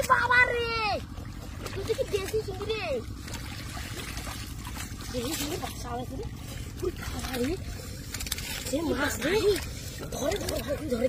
বাবা রে তুই কি দেশি চিংড়ি রে এই চিংড়ি বাচ্চা আছে রে পুরো খাওয়া রে যে মাছ রে ধরে ধরে ধরে